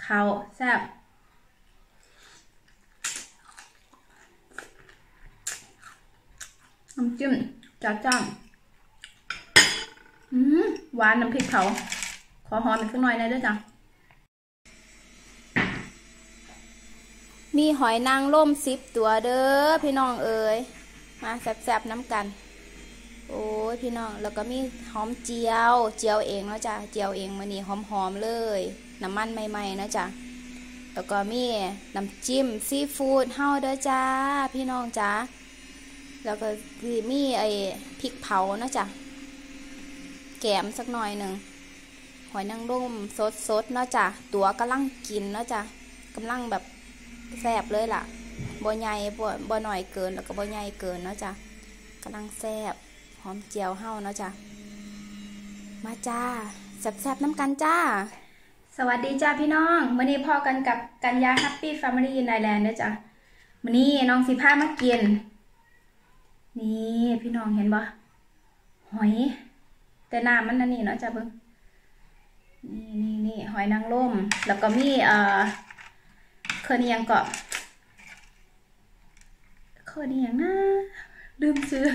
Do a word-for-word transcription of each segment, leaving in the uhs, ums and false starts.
ข้าวแซ่บน้ำจิ้มจัดจ้านอืมหวานน้ำพริกเผาขอหอมอีกสักหน่อยได้ด้วยจ้ะมีหอยนางรมสิบตัวเด้อพี่น้องเอ๋ยมาแซ่บๆน้ำกันโอ้ยพี่น้องแล้วก็มีหอมเจียวเจียวเองเนาะจ้ะเจียวเองมื้อนี้หอมๆเลยน้ำมันใหม่ๆเนาะจ้ะแล้วก็มีน้ำจิ้มซีฟู้ดเฮาเด้อจ้าพี่น้องจ้าแล้วก็คือมีไอ้พริกเผาเนาะจ้ะแกมสักหน่อยหนึ่งหอยนางรมสดๆเนาะจ้ะตัวกำลังกินเนาะจ้ะกำลังแบบแซ่บเลยล่ะบ่ใหญ่บ่บ่หน่อยเกินแล้วก็บ่ใหญ่เกินเนาะจ้ะกำลังแซ่บหอมเจียวเฮาเนาะจ้ะมาจ้าแซ่บๆน้ำกันจ้าสวัสดีจ้าพี่น้องมื้อนี้พอกันกับกัญญา Happy Family in Thailand เด้อจ้ะมื้อนี้น้องสิพามากินนี่พี่น้องเห็นบ่หอยแต่น้ำมันนั่นนี่เนาะจ้ะเบิ่งนี่นี่นี่หอยนางรมแล้วก็มีเอ่อเคยนี่ยังก็เคยนี่ยังนะลืมซื้อ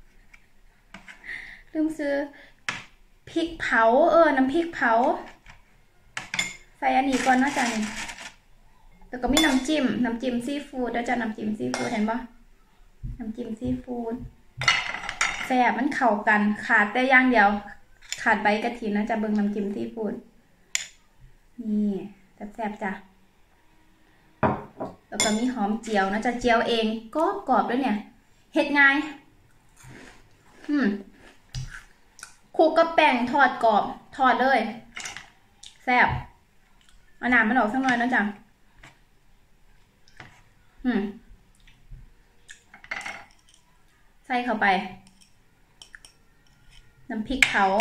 ลืมซื้อพริกเผาเออน้ำพริกเผาใส่อันนี้ก่อนเนาะจ้ะนี่แล้วก็มีน้ำจิ้มน้ำจิ้มซีฟู้ดแล้วจ้ะน้ำจิ้มซีฟู้ดเห็นปะน้ำจิ้มซีฟู้ดแซ่บมันเข้ากันขาดแต่อย่างเดียวขาดใบกระถินนะจ้ะเบิ่งน้ำจิ้มซีฟู้ดนี่แซ่บๆจ้ะแล้วก็มีหอมเจียวนะจะเจียวเองก็กรอบด้วยเนี่ยเฮ็ดง่ายอืมคลุกกับแป้งทอดกรอบทอดเลยแซ่บเอาน้ำมันออกสักหน่อยนะจ๊ะอืมใส่เข้าไปน้ำพริกเผา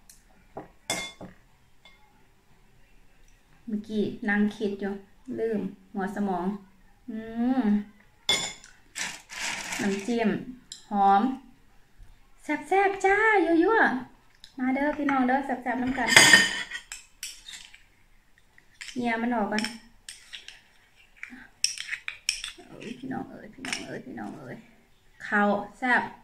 เมื่อกี้นั่งคิดอยู่ลืมหัวสมองอืมน้ำจิ้มหอมแซ่บๆจ้ายั่วๆมาเด้อพี่น้องเด้อแซ่บๆน้ำกันเนี่ยมันออกกันเอ้ยพี่น้องเอ้ยพี่น้องเอ้ยพี่น้องเอ้ยข้าวแซ่บ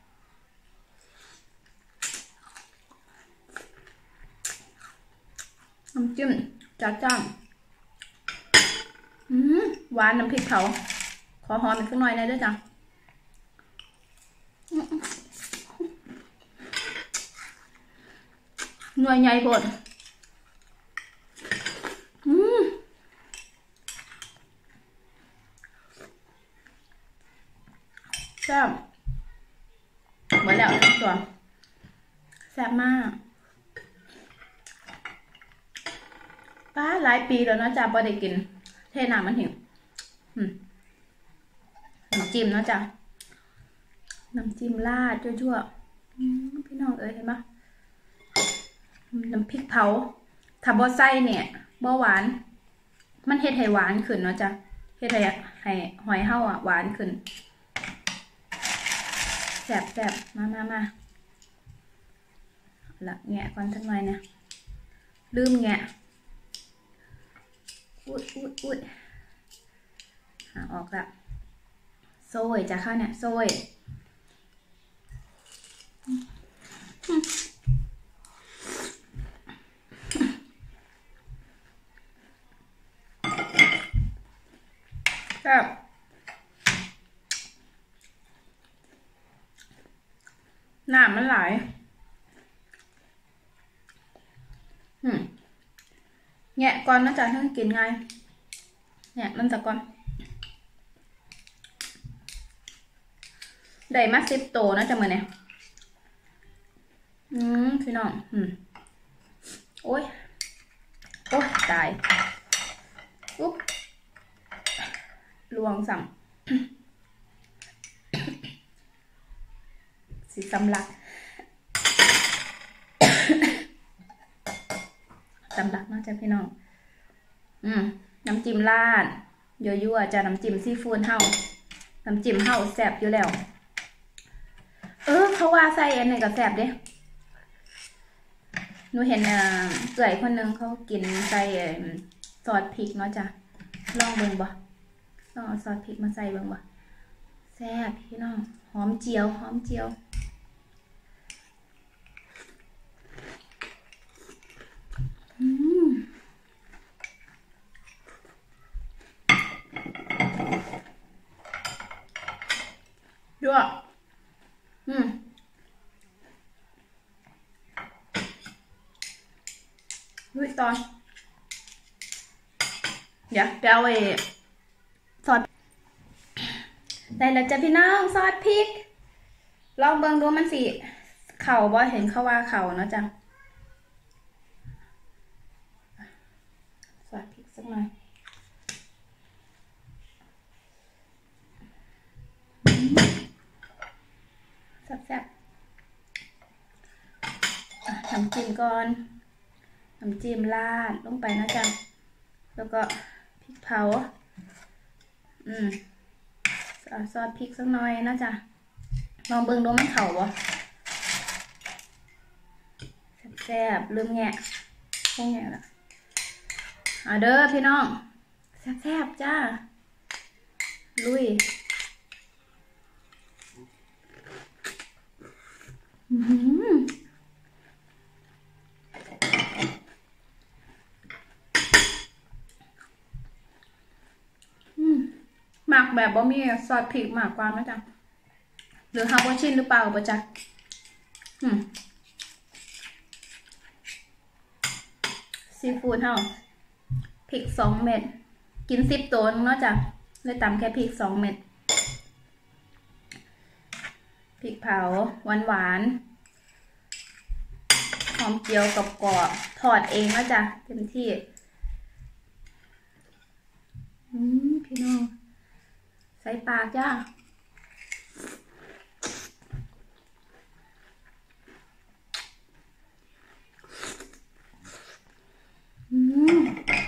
น้ำจิ้มจัดจ้านอืมหวานน้ำพริกเผาขอหอมอีกสักหน่อยได้ด้วยจ้ะหน่วยใหญ่ปวดอืมแซ่บหมดแล้วทั้งตัวแซ่บมากป้าหลายปีแล้วนะจ๊ะพอได้กินเทน้ำมันหิวน้ำจิ้มเนาะจ้ะน้ำจิ้มราดชั่วๆพี่น้องเอ้ยเห็นปะน้ำพริกเผาถ้าบ่ใส่เนี่ยบ่หวานมันเฮ็ดให้หวานขึ้นเนาะจ้ะเฮ็ดให้ให้หอยเฮาอ่ะหวานขึ้นแซ่บแซ่บมามามาละแงะก่อนสักหน่อยเนี่ยลืมแงะอุ้ยอุ้ยอุ้ยหาออกละโซ่จ้ะข้าวเนี่ยโซ่ครับน้ำมันไหลอืมแงะก่อนนะจ๊ะถ้ากินง่ายแงะมันจะก่อนได้มาสิบโตนะจ๊ะมือเนี่ยอืมพี่น้องอืมโอ้ยโอ้ยตายอุ๊บลวงสั่งสีสำลักสำลักนะจ๊ะพี่น้องอืมน้ำจิ้มราดยั่วๆจะน้ำจิ้มซีฟู้ดเฮาน้ำจิ้มเฮาแซ่บอยู่แล้วเออเขาว่าใส่อันไหนก็แซ่บเด้หนูเห็นเอ่อเอื่อยคนนึงเขากินใส่ซอสพริกเนาะจ้ะลองเบิ่งบ่ลองเอาซอสพริกมาใส่เบิ่งบ่แซ่บพี่น้องหอมเจียวหอมเจียวอืมด้วยอืมลุยตอนเดี๋ยวเดี๋ยวเอาไอ้ซอสได้แล้วจ้ะพี่น้องซอสพริกลองเบิ่งดูมันสิเข่าบ่เห็นเขาว่าเข่าเนาะจ้ะซอสพริกสักหน่อยแซ่บๆน้ำจิ้มก่อนน้ำจิ้มราดลงไปนะจ๊ะแล้วก็พริกเผาอืมซอสพริกสักหน่อยนะจ๊ะลองเบิ่งดูมันเข่าบ่แซ่บๆลืมแงะแค่แงะละเอาเด้อพี่น้องแซ่บๆจ้าลุยอืมหมักแบบบ่มีซอสพริกมากกว่านะจ๊ะหรือฮาโบชินหรือเปล่าปะจ๊ะอืมซีฟู้ดเฮาพริกสองเม็ดกินสิบตัวเนาะจ๊ะเลยตำแค่พริกสองเม็ดพริกเผาหวานหวานหอมเจียวกับกรอบทอดเองเนาะจ๊ะเต็มที่อืมพี่น้องใส่ปากจ้าอืม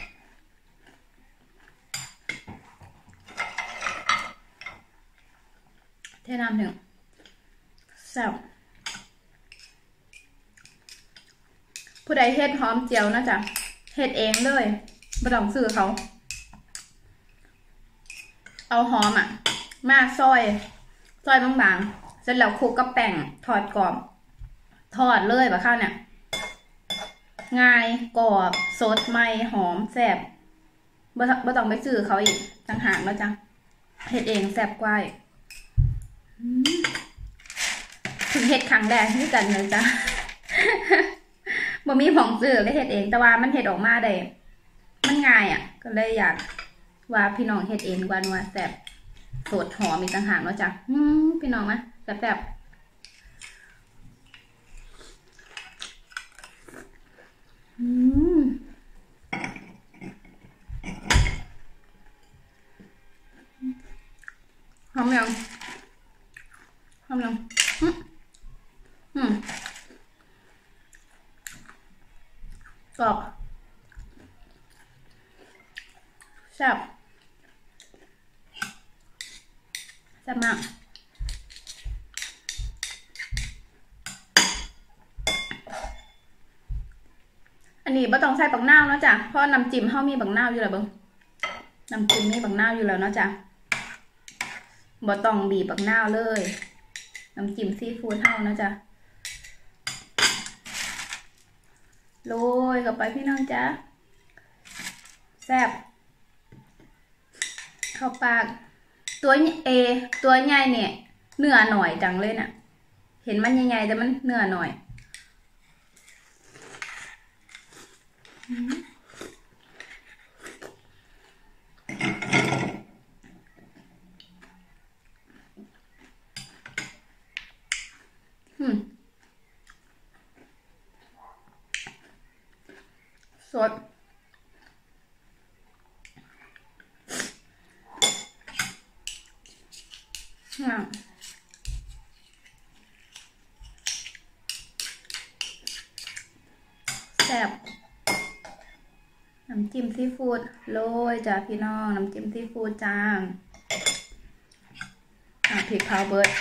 เทน้ำถึงแซ่บผู้ใดเฮ็ดหอมเจียวนะจ๊ะเฮ็ดเองเลยไม่ต้องซื้อเขาเอาหอมอ่ะมาซอยซอยบางๆเสร็จแล้วคลุกกับแป้งทอดกรอบทอดเลยแบบข้าวเนี่ยง่ายกรอบสดใหม่หอมแซ่บบ่บ่ต้องไปซื้อเขาอีกต่างหากแล้วจ้ะเฮ็ดเองแซ่บกว่าถึงเฮ็ดครั้งแรกที่กันเลยจ้ะบ่มีของซื้อเลยเฮ็ดเองแต่ว่ามันเฮ็ดออกมาได้มันง่ายอ่ะก็เลยอยากว่าพี่น้องเฮ็ดเองกว่าว่าแซ่บสดหอมมีต่างหากแล้วจ้ะอืมพี่น้องนะแซ่บๆอืมหอมยังหอมยังอืมอืมกรอบแซ่บแซ่บมากอันนี้บ่ต้องใส่บักนาวเนาะจ้ะเพราะน้ำจิ้มเฮามีบักนาวอยู่แล้วเบิ่งน้ำจิ้มมีบักนาวอยู่แล้วเนาะจ้ะบ่ต้องบีบบักนาวเลยน้ำจิ้มซีฟู้ดเฮานะจ้ะโรยเข้าไปพี่น้องจ้ะแซ่บเข้าปากตัวเอตัวใหญ่เนี่ยเนื้อหน่อยจังเลยน่ะเห็นมันใหญ่ๆแต่มันเนื้อหน่อยอืมสดอ่ะแซ่บน้ำจิ้มซีฟู้ดโรยจ้าพี่น้องน้ำจิ้มซีฟู้ดจ้าอ่ะพริกเผาเบิร์ด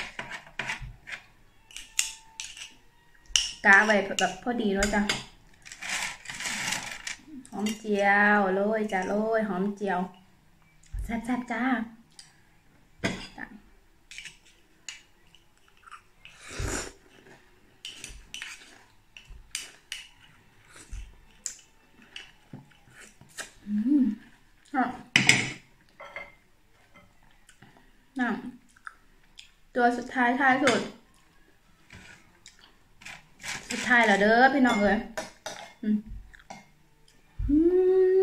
กาไว้แบบพอดีแล้วจ้ะหอมเจียวโรยจ้าโรยหอมเจียวแซ่บๆจ้าอืมอ่ะน่ะตัวสุดท้ายท้ายสุดสุดท้ายแล้วเด้อพี่น้องเอ้ยอืมอืม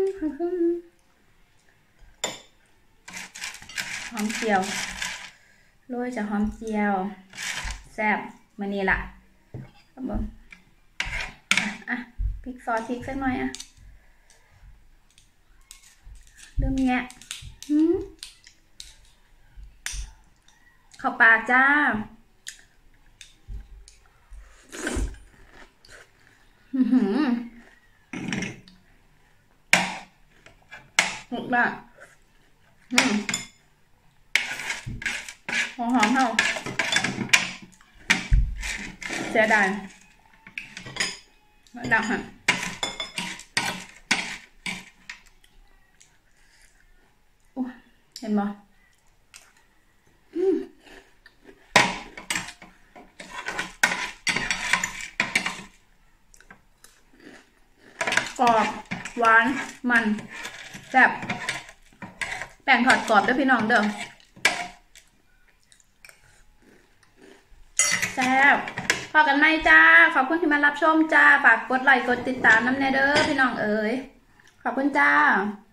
หอมเจียวโรยจากหอมเจียวแซ่บมานี่ล่ะครับผมอ่ะอ่ะพริกซอสพริกสักหน่อยอ่ะเริ่มแงะอืมเข้าปากจ้าอือหือหมดละอืมหอมหอมเท่าเสียดายดังฮะเห็นบ่กรอบหวานมันแซ่บแป้งทอดกรอบด้วยพี่น้องเด้อแซ่บพอกันไหมจ้าขอบคุณที่มารับชมจ้าฝากกดไลค์กดติดตามน้ำแน่เด้อพี่น้องเอ๋ยขอบคุณจ้า